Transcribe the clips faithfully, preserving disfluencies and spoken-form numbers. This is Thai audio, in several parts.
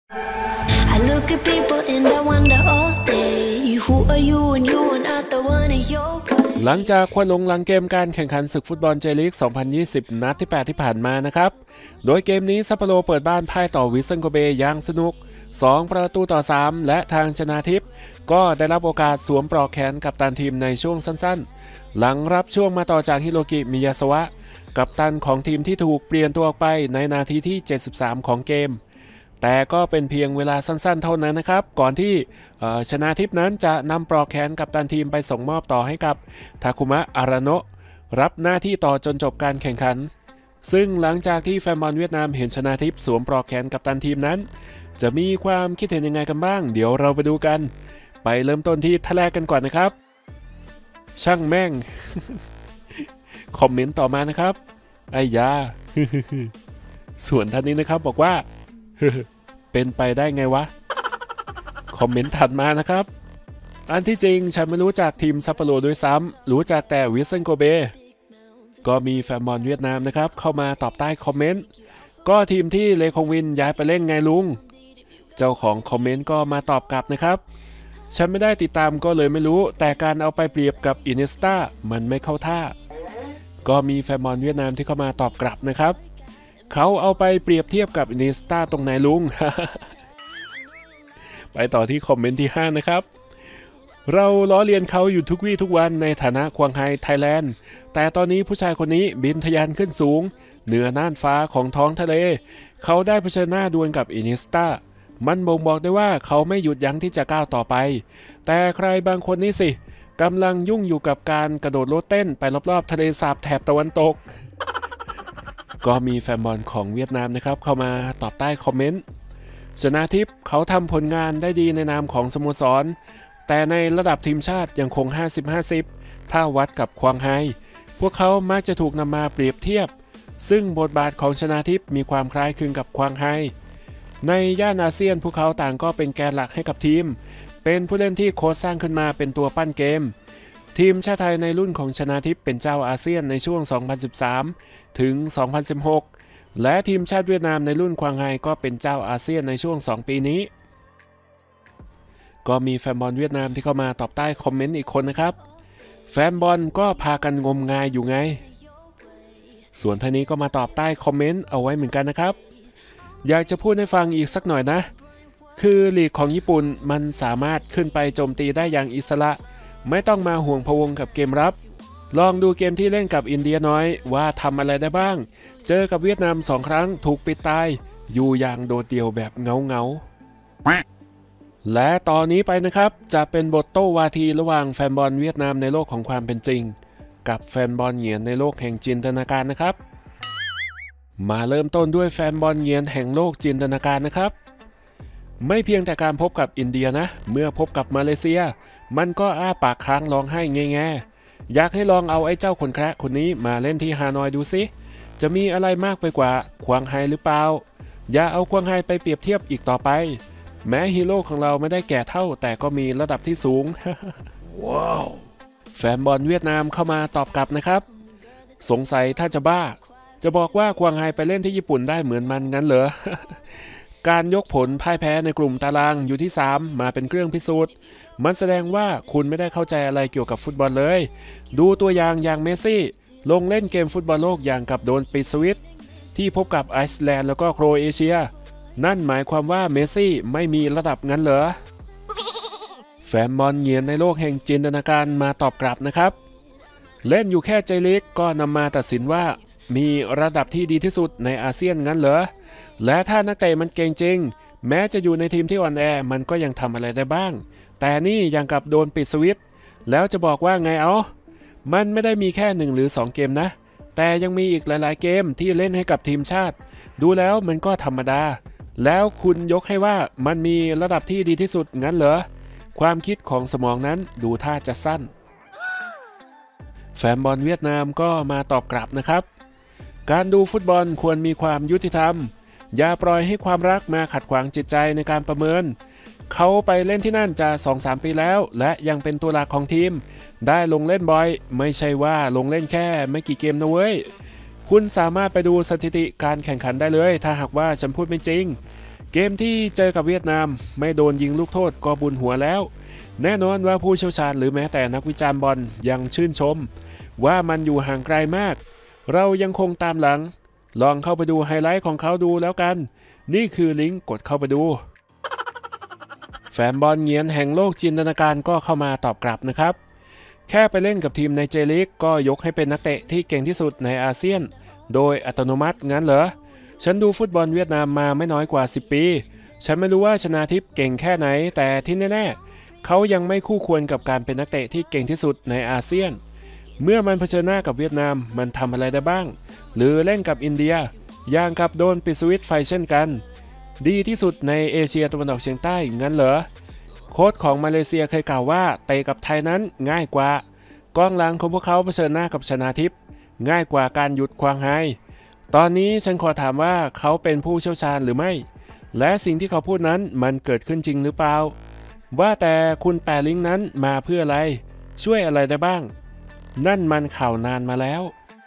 I look at people and I wonder all day Who are you and you are not the one in your way หลังจากควันลงหลังเกมการแข่งขันศึกฟุตบอลเจลีก สองพันยี่สิบ นัดที่ แปด ที่ผ่านมานะครับโดยเกมนี้ซัปโปโรเปิดบ้านพ่ายต่อวิสเซนโกเบอย่างสนุกสองประตูต่อสามและทางชนาทิพย์ก็ได้รับโอกาสสวมปลอกแขนกัปตันทีมในช่วงสั้นๆหลังรับช่วงมาต่อจากฮิโรกิมิยาสวะกัปตันของทีมที่ถูกเปลี่ยนตัวออกไปในนาทีที่เจ็ดสิบสามของเกมแต่ก็เป็นเพียงเวลาสั้นๆเท่านั้นนะครับก่อนที่ชนาทิพย์นั้นจะนำปลอกแขนกัปตันทีมไปส่งมอบต่อให้กับทาคุมะอาราโนะรับหน้าที่ต่อจนจบการแข่งขันซึ่งหลังจากที่แฟนบอลเวียดนามเห็นชนาทิพย์สวมปลอกแขนกัปตันทีมนั้นจะมีความคิดเห็นยังไงกันบ้างเดี๋ยวเราไปดูกันไปเริ่มต้นที่ท่าแรกกันก่อนนะครับช่างแม่ง คอมเมนต์ต่อมานะครับไอ้ยา ส่วนท่านนี้นะครับบอกว่า เป็นไปได้ไงวะคอมเมนต์ถัดมานะครับอันที่จริงฉันไม่รู้จักทีมซัปโปโรด้วยซ้ำรู้จักแต่วิสเซนโกเบก็มีแฟนบอลเวียดนามนะครับเข้ามาตอบใต้คอมเมนต์ก็ทีมที่เลคงวินย้ายไปเล่นไงลุงเจ้าของคอมเมนต์ก็มาตอบกลับนะครับฉันไม่ได้ติดตามก็เลยไม่รู้แต่การเอาไปเปรียบกับอินิสตามันไม่เข้าท่าก็มีแฟนบอลเวียดนามที่เข้ามาตอบกลับนะครับเขาเอาไปเปรียบเทียบกับอินิสตาตรงไหนลุง ไปต่อที่คอมเมนต์ที่ห้านะครับเราล้อเลียนเขาอยู่ทุกวี่ทุกวันในฐานะควงไฮไทยแลนด์แต่ตอนนี้ผู้ชายคนนี้บินทะยานขึ้นสูงเหนือน่านฟ้าของท้องทะเลเขาได้เผชิญหน้าดวลกับอินิสตามันบ่งบอกได้ว่าเขาไม่หยุดยั้งที่จะก้าวต่อไปแต่ใครบางคนนี่สิกำลังยุ่งอยู่กับการกระโดดโลดเต้นไปรอบๆทะเลสาบแถบตะวันตก ก็มีแฟนบอลของเวียดนามนะครับเข้ามาตอบใต้คอมเมนต์ชนาทิพย์เขาทำผลงานได้ดีในนามของสโมสรแต่ในระดับทีมชาติยังคง ห้าสิบ ห้าสิบ ถ้าวัดกับควางไฮพวกเขามักจะถูกนำมาเปรียบเทียบซึ่งบทบาทของชนาทิพย์มีความคล้ายคลึงกับควางไฮในย่านอาเซียนพวกเขาต่างก็เป็นแกนหลักให้กับทีมเป็นผู้เล่นที่โค้ชสร้างขึ้นมาเป็นตัวปั้นเกมทีมชาติไทยในรุ่นของชนาทิพย์เป็นเจ้าอาเซียนในช่วง สองพันสิบสาม ถึง สองพันสิบหก และทีมชาติเวียดนามในรุ่นควางไฮก็เป็นเจ้าอาเซียนในช่วง สอง ปีนี้ก็มีแฟนบอลเวียดนามที่เข้ามาตอบใต้คอมเมนต์อีกคนนะครับแฟนบอลก็พากันงมงายอยู่ไงส่วนท่านนี้ก็มาตอบใต้คอมเมนต์เอาไว้เหมือนกันนะครับอยากจะพูดให้ฟังอีกสักหน่อยนะคือลีกของญี่ปุ่นมันสามารถขึ้นไปโจมตีได้อย่างอิสระไม่ต้องมาห่วงพะวงกับเกมรับลองดูเกมที่เล่นกับอินเดียน้อยว่าทำอะไรได้บ้างเจอกับเวียดนามสองครั้งถูกปิดตายอยู่อย่างโดดเดี่ยวแบบเงาเงาและตอนนี้ไปนะครับจะเป็นบทโต้วาทีระหว่างแฟนบอลเวียดนามในโลกของความเป็นจริงกับแฟนบอลเหงียนในโลกแห่งจินตนาการนะครับมาเริ่มต้นด้วยแฟนบอลเหงียนแห่งโลกจินตนาการนะครับไม่เพียงแต่การพบกับอินเดียนะเมื่อพบกับมาเลเซียมันก็อ้าปากค้างร้องไห้แง่ๆอยากให้ลองเอาไอ้เจ้าคนแคระคนนี้มาเล่นที่ฮานอยดูสิจะมีอะไรมากไปกว่าควางไฮหรือเปล่าอย่าเอาควางไฮไปเปรียบเทียบอีกต่อไปแม้ฮีโร่ของเราไม่ได้แก่เท่าแต่ก็มีระดับที่สูง ว้าวแฟนบอลเวียดนามเข้ามาตอบกลับนะครับสงสัยถ้าจะบ้าจะบอกว่าควางไฮไปเล่นที่ญี่ปุ่นได้เหมือนมันงั้นเหรอ การยกผลพ่ายแพ้ในกลุ่มตารางอยู่ที่สามมาเป็นเครื่องพิสูจน์มันแสดงว่าคุณไม่ได้เข้าใจอะไรเกี่ยวกับฟุตบอลเลยดูตัวอย่างอย่างเมสซี่ลงเล่นเกมฟุตบอลโลกอย่างกับโดนปิดสวิตช์ที่พบกับไอซ์แลนด์แล้วก็โครเอเชียนั่นหมายความว่าเมสซี่ไม่มีระดับงั้นเหรอ แฟนบอลเหงียนในโลกแห่งจินตนาการมาตอบกลับนะครับเล่นอยู่แค่ใจเล็กก็นำมาตัดสินว่ามีระดับที่ดีที่สุดในอาเซียนงั้นเหรอและถ้านักเตะมันเก่งจริงแม้จะอยู่ในทีมที่อ่อนแอมันก็ยังทำอะไรได้บ้างแต่นี่ยังกับโดนปิดสวิตช์แล้วจะบอกว่าไงเอามันไม่ได้มีแค่หนึ่งหรือสองเกมนะแต่ยังมีอีกหลายๆเกมที่เล่นให้กับทีมชาติดูแล้วมันก็ธรรมดาแล้วคุณยกให้ว่ามันมีระดับที่ดีที่สุดงั้นเหรอความคิดของสมองนั้นดูท่าจะสั้นแฟนบอลเวียดนามก็มาตอบกลับนะครับการดูฟุตบอลควรมีความยุติธรรมอย่าปล่อยให้ความรักมาขัดขวางจิตใจในการประเมินเขาไปเล่นที่นั่นจะ สองถึงสาม ปีแล้วและยังเป็นตัวหลักของทีมได้ลงเล่นบ่อยไม่ใช่ว่าลงเล่นแค่ไม่กี่เกมนะเว้ยคุณสามารถไปดูสถิติการแข่งขันได้เลยถ้าหากว่าฉันพูดไม่จริงเกมที่เจอกับเวียดนามไม่โดนยิงลูกโทษก็บุญหัวแล้วแน่นอนว่าผู้เชี่ยวชาญหรือแม้แต่นักวิจารณ์บอลยังชื่นชมว่ามันอยู่ห่างไกลมากเรายังคงตามหลังลองเข้าไปดูไฮไลท์ของเขาดูแล้วกันนี่คือลิงก์กดเข้าไปดูแฟนบอลเงียนแห่งโลกจินตนาการก็เข้ามาตอบกลับนะครับแค่ไปเล่นกับทีมในเจลีกก็ยกให้เป็นนักเตะที่เก่งที่สุดในอาเซียนโดยอัตโนมัติงั้นเหรอฉันดูฟุตบอลเวียดนามมาไม่น้อยกว่าสิบปีฉันไม่รู้ว่าชนาทิพย์เก่งแค่ไหนแต่ที่แน่ๆเขายังไม่คู่ควรกับการเป็นนักเตะที่เก่งที่สุดในอาเซียนเมื่อมันเผชิญหน้ากับเวียดนามมันทำอะไรได้บ้างหรือเล่นกับอินเดียอย่างกับโดนปิดสวิตช์ไฟเช่นกันดีที่สุดในเอเชียตะวันออกเฉียงใต้งั้นเหรอโค้ชของมาเลเซียเคยกล่าวว่าเตะกับไทยนั้นง่ายกว่ากองหลังของพวกเขาเผชิญหน้ากับชนาทิพย์ง่ายกว่าการหยุดควางไฮตอนนี้ฉันขอถามว่าเขาเป็นผู้เชี่ยวชาญหรือไม่และสิ่งที่เขาพูดนั้นมันเกิดขึ้นจริงหรือเปล่าว่าแต่คุณแปลิงนั้นมาเพื่ออะไรช่วยอะไรได้บ้างนั่นมันข่าวนานมาแล้ว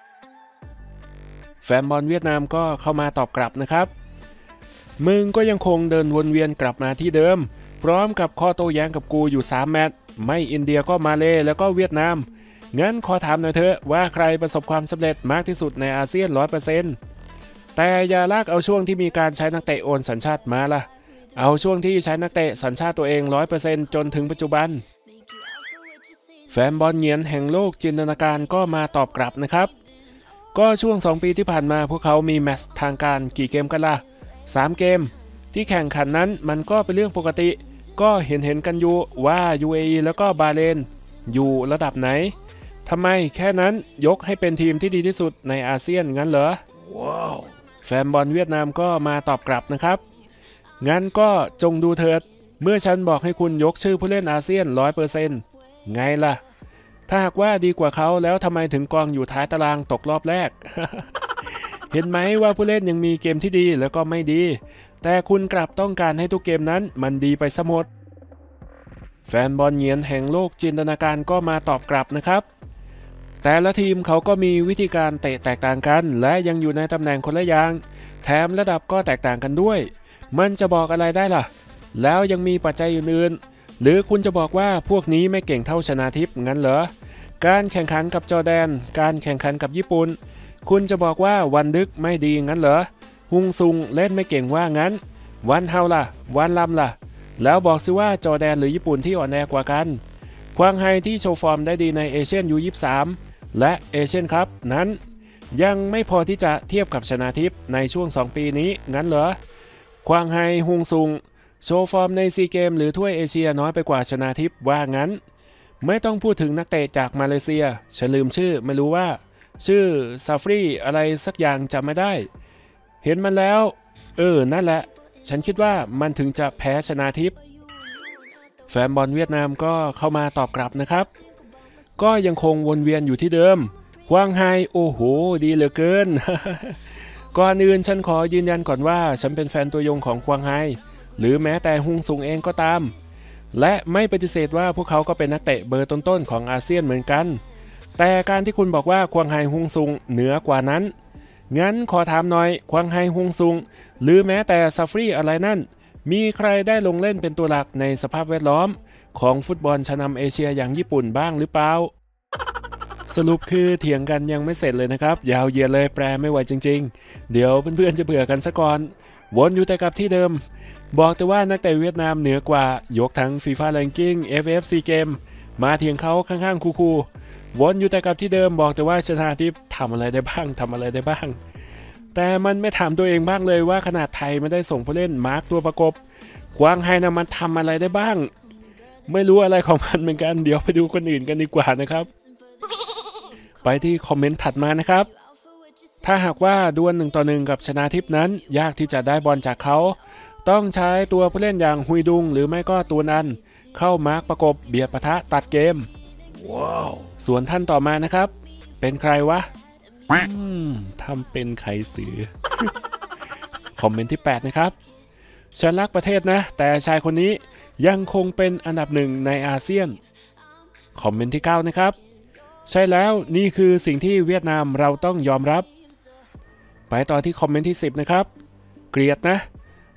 แฟนบอลเวียดนามก็เข้ามาตอบกลับนะครับมึงก็ยังคงเดินวนเวียนกลับมาที่เดิมพร้อมกับข้อโต้แย้งกับกูอยู่สามแมตช์ไม่อินเดียก็มาเลแล้วก็เวียดนามงั้นขอถามหน่อยเถอะว่าใครประสบความสำเร็จมากที่สุดในอาเซียน ร้อยเปอร์เซ็นต์ แต่อย่าลากเอาช่วงที่มีการใช้นักเตะโอนสัญชาติมาล่ะเอาช่วงที่ใช้นักเตะสัญชาติตัวเอง ร้อยเปอร์เซ็นต์ จนถึงปัจจุบันแฟนบอลเงียนแห่งโลกจินตนาการก็มาตอบกลับนะครับก็ช่วงสองปีที่ผ่านมาพวกเขามีแมตช์ทางการกี่เกมกันล่ะสามเกมที่แข่งขันนั้นมันก็เป็นเรื่องปกติก็เห็นเห็นกันอยู่ว่า ยู เอ อี แล้วก็บาห์เรนอยู่ระดับไหนทำไมแค่นั้นยกให้เป็นทีมที่ดีที่สุดในอาเซียนงั้นเหรอ wow. แฟนบอลเวียดนามก็มาตอบกลับนะครับงั้นก็จงดูเถิดเมื่อฉันบอกให้คุณยกชื่อผู้เล่นอาเซียน ร้อยเปอร์เซ็นต์ ไงล่ะถ้าหากว่าดีกว่าเขาแล้วทำไมถึงกองอยู่ท้ายตารางตกรอบแรก เห็นไหมว่าผู้เล่นยังมีเกมที่ดีแล้วก็ไม่ดีแต่คุณกลับต้องการให้ทุกเกมนั้นมันดีไปซะหมดแฟนบอลเงียนแห่งโลกจินตนาการก็มาตอบกลับนะครับแต่ละทีมเขาก็มีวิธีการเตะแตกต่างกันและยังอยู่ในตำแหน่งคนละอย่างแถมระดับก็แตกต่างกันด้วยมันจะบอกอะไรได้ล่ะแล้วยังมีปัจจัยอื่นๆหรือคุณจะบอกว่าพวกนี้ไม่เก่งเท่าชนาทิพย์งั้นเหรอการแข่งขันกับจอร์แดนการแข่งขันกับญี่ปุ่นคุณจะบอกว่าวันดึกไม่ดีงั้นเหรอฮุงซุงเล่นไม่เก่งว่างั้นวันเฮาล่ะวันลำล่ะแล้วบอกสิว่าจอร์แดนหรือญี่ปุ่นที่อ่อนแอกว่ากันควางไฮที่โชว์ฟอร์มได้ดีในเอเชียน ยู ยี่สิบสาม และเอเชียนคัพนั้นยังไม่พอที่จะเทียบกับชนาทิพย์ในช่วงสองปีนี้งั้นเหรอควางไฮฮุงซุงโชว์ฟอร์มในซีเกมหรือถ้วยเอเชียน้อยไปกว่าชนาทิพย์ว่างั้นไม่ต้องพูดถึงนักเตะจากมาเลเซียฉันลืมชื่อไม่รู้ว่าชื่อซาฟรีอะไรสักอย่างจำไม่ได้เห็นมันแล้วเออนั่นแหละฉันคิดว่ามันถึงจะแพ้ชนาทิพย์แฟนบอลเวียดนามก็เข้ามาตอบกลับนะครับก็ยังคงวนเวียนอยู่ที่เดิมควางไฮโอ้โหดีเหลือเกิน ก่อนอื่นฉันขอยืนยันก่อนว่าฉันเป็นแฟนตัวยงของควางไฮหรือแม้แต่ฮุงซุงเองก็ตามและไม่ปฏิเสธว่าพวกเขาก็เป็นนักเตะเบอร์ต้นๆของอาเซียนเหมือนกันแต่การที่คุณบอกว่าควางไฮฮุงซุงเหนือกว่านั้นงั้นขอถามหน่อยควางไฮฮุงซุงหรือแม้แต่ซาฟรีอะไรนั่นมีใครได้ลงเล่นเป็นตัวหลักในสภาพแวดล้อมของฟุตบอลชั้นนำเอเชียอย่างญี่ปุ่นบ้างหรือเปล่าสรุปคือเถียงกันยังไม่เสร็จเลยนะครับยาวเหยียดเลยแปลไม่ไหวจริงๆเดี๋ยวเพื่อนๆจะเบื่อกันซะก่อนวนอยู่แต่กับที่เดิมบอกแต่ว่านักเตะเวียดนามเหนือกว่ายกทั้ง ฟีฟ่า Ranking เอฟ เอฟ ซี Game มาเถียงเขาข้างๆคูๆวนอยู่แต่กับที่เดิมบอกแต่ว่าชนาทิพย์ทำอะไรได้บ้างทำอะไรได้บ้างแต่มันไม่ถามตัวเองบ้างเลยว่าขนาดไทยไม่ได้ส่งผู้เล่นมาร์คตัวประกบควางไฮนะมันทำอะไรได้บ้างไม่รู้อะไรของมันเหมือนกันเดี๋ยวไปดูคนอื่นกันดีกว่านะครับไปที่คอมเมนต์ถัดมานะครับถ้าหากว่าดวลหนึ่งต่อหนึ่งกับชนาทิพย์นั้นยากที่จะได้บอลจากเขาต้องใช้ตัวผู้เล่นอย่างฮุยดุงหรือไม่ก็ตัวนั้นเข้ามาร์คประกบเบียดปะทะตัดเกม wow. ส่วนท่านต่อมานะครับเป็นใครวะทำเป็นไขสือ คอมเมนต์ที่แปดนะครับฉันรักประเทศนะแต่ชายคนนี้ยังคงเป็นอันดับหนึ่งในอาเซียนคอมเมนต์ที่เก้านะครับใช่แล้วนี่คือสิ่งที่เวียดนามเราต้องยอมรับไปต่อที่คอมเมนต์ที่สิบนะครับเกลียดนะ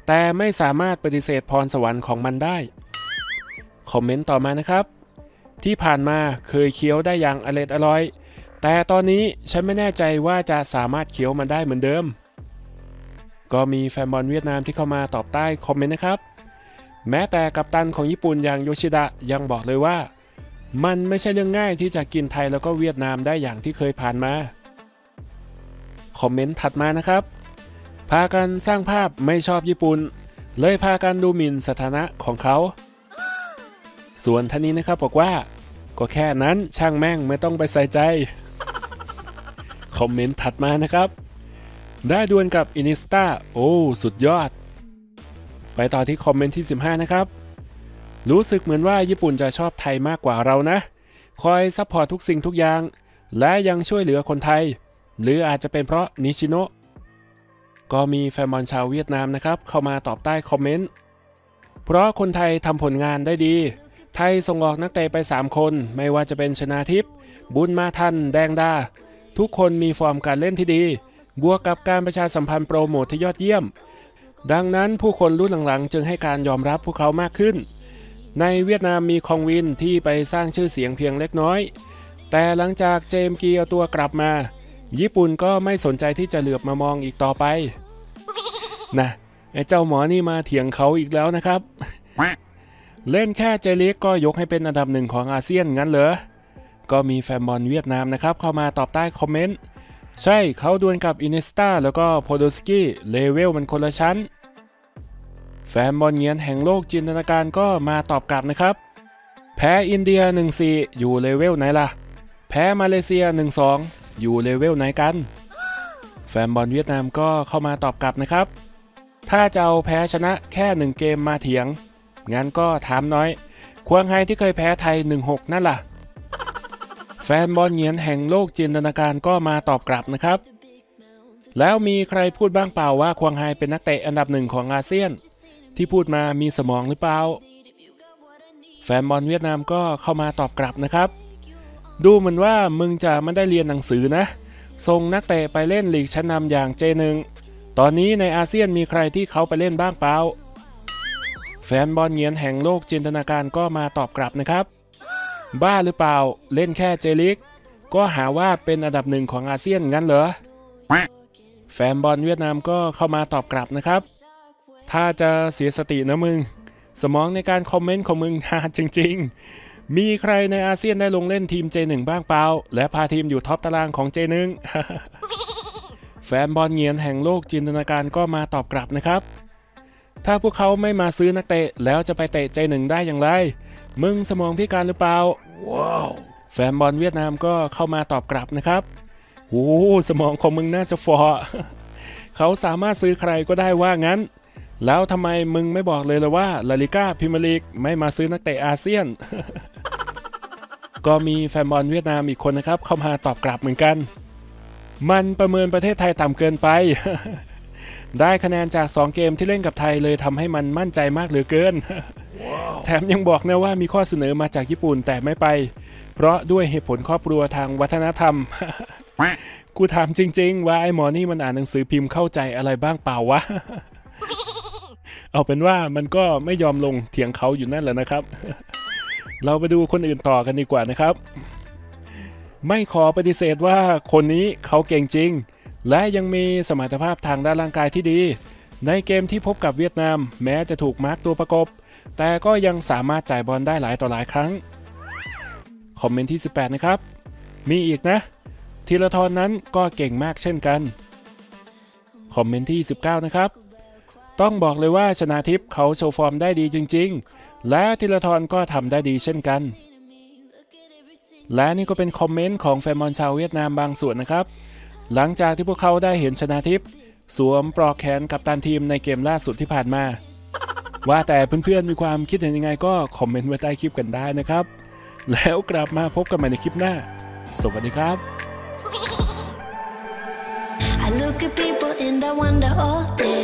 แต่ไม่สามารถปฏิเสธพรสวรรค์ของมันได้คอมเมนต์ต่อมานะครับที่ผ่านมาเคยเคี้ยวได้อย่างอร่อยอร่อยแต่ตอนนี้ฉันไม่แน่ใจว่าจะสามารถเคี้ยวมันได้เหมือนเดิมก็มีแฟนบอลเวียดนามที่เข้ามาตอบใต้คอมเมนต์นะครับแม้แต่กัปตันของญี่ปุ่นอย่างโยชิดะยังบอกเลยว่ามันไม่ใช่เรื่องง่ายที่จะกินไทยแล้วก็เวียดนามได้อย่างที่เคยผ่านมาคอมเมนต์ถัดมานะครับพากันสร้างภาพไม่ชอบญี่ปุ่นเลยพากันดูหมิ่นสถานะของเขาส่วนท่านนี้นะครับบอกว่าก็แค่นั้นช่างแม่งไม่ต้องไปใส่ใจคอมเมนต์ถัดมานะครับได้ดวลกับอินิสตาโอ้สุดยอดไปต่อที่คอมเมนต์ที่สิบห้านะครับรู้สึกเหมือนว่าญี่ปุ่นจะชอบไทยมากกว่าเรานะคอยซัพพอร์ตทุกสิ่งทุกอย่างและยังช่วยเหลือคนไทยหรืออาจจะเป็นเพราะนิชิโนะก็มีแฟนบอลชาวเวียดนามนะครับเข้ามาตอบใต้คอมเมนต์เพราะคนไทยทำผลงานได้ดีไทยส่งออกนักเตะไปสามคนไม่ว่าจะเป็นชนาทิพย์บุญมาทันแดงดาทุกคนมีฟอร์มการเล่นที่ดีบวกกับการประชาสัมพันธ์โปรโมทที่ยอดเยี่ยมดังนั้นผู้คนรุ่นหลังๆจึงให้การยอมรับพวกเขามากขึ้นในเวียดนามมีคองวินที่ไปสร้างชื่อเสียงเพียงเล็กน้อยแต่หลังจากเจมส์กีเอาตัวกลับมาญี่ปุ่นก็ไม่สนใจที่จะเหลือบมามองอีกต่อไปนะไอ้เจ้าหมอนี่มาเถียงเขาอีกแล้วนะครับเล่นแค่เจลิกก็ยกให้เป็นอันดับหนึ่งของอาเซียนงั้นเหรอก็มีแฟนบอลเวียดนามนะครับเข้ามาตอบใต้คอมเมนต์ใช่เขาดวลกับอินิสตาแล้วก็โพโดสกี้เลเวลมันคนละชั้นแฟนบอลเงียนแห่งโลกจินตนาการก็มาตอบกลับนะครับแพ้อินเดีย หนึ่งสี่ อยู่เลเวลไหนล่ะแพ้มาเลเซีย หนึ่งสอง อยู่เลเวลไหนกันแฟนบอลเวียดนามก็เข้ามาตอบกลับนะครับถ้าจะเอาแพ้ชนะแค่หนึ่งเกมมาเถียงงั้นก็ถามน้อยควงไฮที่เคยแพ้ไทย หนึ่งหก นั่นล่ะแฟนบอลเงียนแห่งโลกจินตนาการก็มาตอบกลับนะครับแล้วมีใครพูดบ้างเปล่าว่าควงไฮเป็นนักเตะอันดับหนึ่งของอาเซียนที่พูดมามีสมองหรือเปล่าแฟนบอลเวียดนามก็เข้ามาตอบกลับนะครับดูเหมือนว่ามึงจะไม่ได้เรียนหนังสือนะส่งนักเตะไปเล่นลีกชั้นนำอย่าง เจ หนึ่ง ตอนนี้ในอาเซียนมีใครที่เขาไปเล่นบ้างเปล่าแฟนบอลเงียนแห่งโลกจินตนาการก็มาตอบกลับนะครับบ้าหรือเปล่าเล่นแค่เจลิกก็หาว่าเป็นอันดับหนึ่งของอาเซียนงั้นเหรอแฟนบอลเวียดนามก็เข้ามาตอบกลับนะครับถ้าจะเสียสตินะมึงสมองในการคอมเมนต์ของมึงหาจริงๆมีใครในอาเซียนได้ลงเล่นทีม เจ หนึ่ง บ้างเปล่าและพาทีมอยู่ท็อปตารางของ เจ หนึ่ง แฟนบอลเงียนแห่งโลกจินตนาการก็มาตอบกลับนะครับถ้าพวกเขาไม่มาซื้อนักเตะแล้วจะไปเตะ เจ หนึ่ง ได้อย่างไรมึงสมองพิการหรือเปล่า wow. แฟนบอลเวียดนามก็เข้ามาตอบกลับนะครับโอ้สมองของมึงน่าจะฟอ เขาสามารถซื้อใครก็ได้ว่างั้นแล้วทำไมมึงไม่บอกเลยล่ะว่าลาลิก้าพรีเมียร์ลีกไม่มาซื้อนักเตะอาเซียน ก็มีแฟนบอลเวียดนามอีกคนนะครับเข้ามาตอบกลับเหมือนกันมันประเมินประเทศไทยต่ำเกินไป ได้คะแนนจากสองเกมที่เล่นกับไทยเลยทำให้มันมั่นใจมากเหลือเกิน wow. แถมยังบอกนะว่ามีข้อเสนอมาจากญี่ปุ่นแต่ไม่ไปเพราะด้วยเหตุผลครอบครัวทางวัฒนธรรม กูถามจริงๆว่าไอ้หมอนี่มันอ่านหนังสือพิมพ์เข้าใจอะไรบ้างเปล่าวะ เอาเป็นว่ามันก็ไม่ยอมลงเถียงเขาอยู่นั่นแหละนะครับ เราไปดูคนอื่นต่อกันดีกว่านะครับไม่ขอปฏิเสธว่าคนนี้เขาเก่งจริงและยังมีสมรรถภาพทางด้านร่างกายที่ดีในเกมที่พบกับเวียดนามแม้จะถูกมาร์กตัวประกบแต่ก็ยังสามารถจ่ายบอลได้หลายต่อหลายครั้งคอมเมนต์ที่สิบแปดนะครับมีอีกนะธีรทรนั้นก็เก่งมากเช่นกันคอมเมนต์ที่สิบเก้านะครับต้องบอกเลยว่าชนาทิพย์เขาโชว์ฟอร์มได้ดีจริงๆและธีรทรก็ทำได้ดีเช่นกันและนี่ก็เป็นคอมเมนต์ของแฟนบอลชาวเวียดนามบางส่วนนะครับหลังจากที่พวกเขาได้เห็นชนาทิพย์สวมปลอกแขนกัปตันทีมในเกมล่าสุดที่ผ่านมาว่าแต่เพื่อนๆมีความคิดเห็นยังไงก็คอมเมนต์ไว้ใต้คลิปกันได้นะครับแล้วกลับมาพบกันใหม่ในคลิปหน้าสวัสดีครับ I look at people and I wonder all day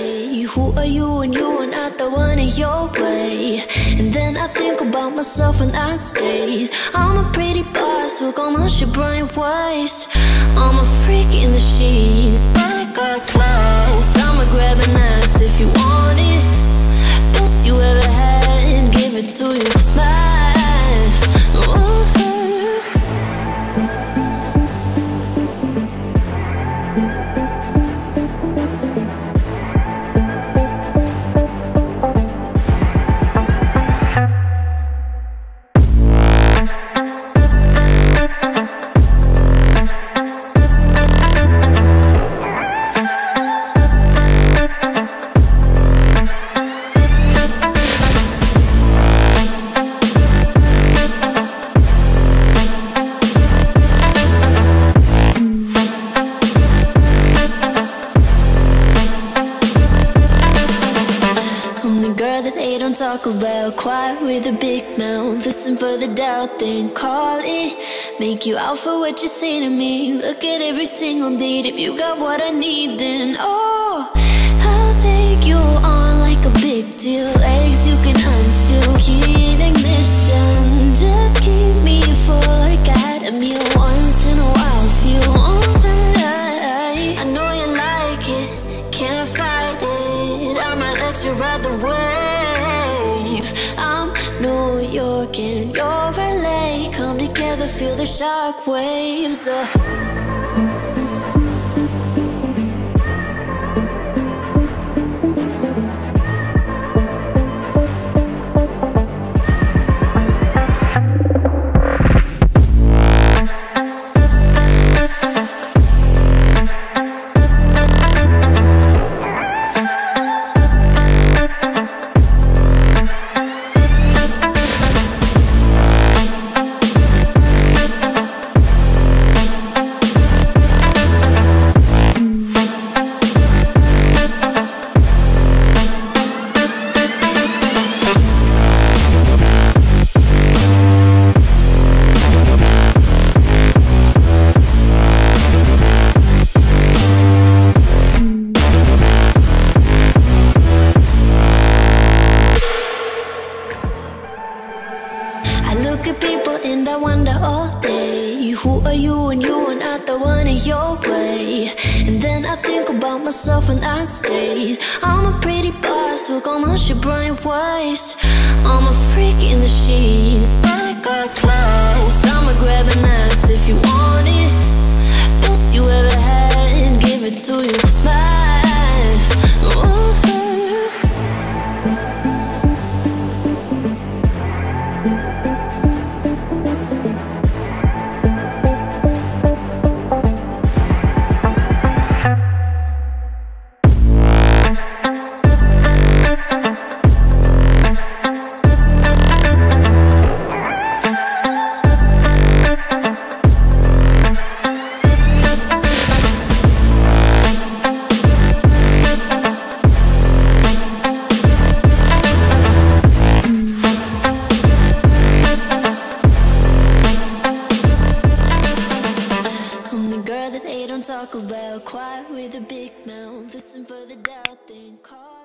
Who are you when you are not the one in your way? And then I think about myself and I state I'm a pretty boss with all my shit brainwaves. I'm a freak in the sheets, but I got class. I'ma grab an ass if you want it. Best you ever had, give it to you, man. Ooh. Talk about quiet with a big mouth. Listen for the doubt, then call it. Make you out for what you say to me. Look at every single date. If you got what I need, then oh, I'll take you on like a big deal. Legs you can unfeel, key in ignition. Just keep me full like I had a meal once in a while. Feel all that I, I know you like it, can't fight it. I'ma let you ride the wave. I'm New York and you're L A. Come together, feel the shock waves. uh. And I stayed. I'm a pretty boss with all my shit brainwaves. I'm a freak in the sheets, but I got class. I'ma grab an ass if you want it. Best you ever had, give it to you, man. Ooh. Talk about quiet with a big mouth. Listen for the doubt, then call.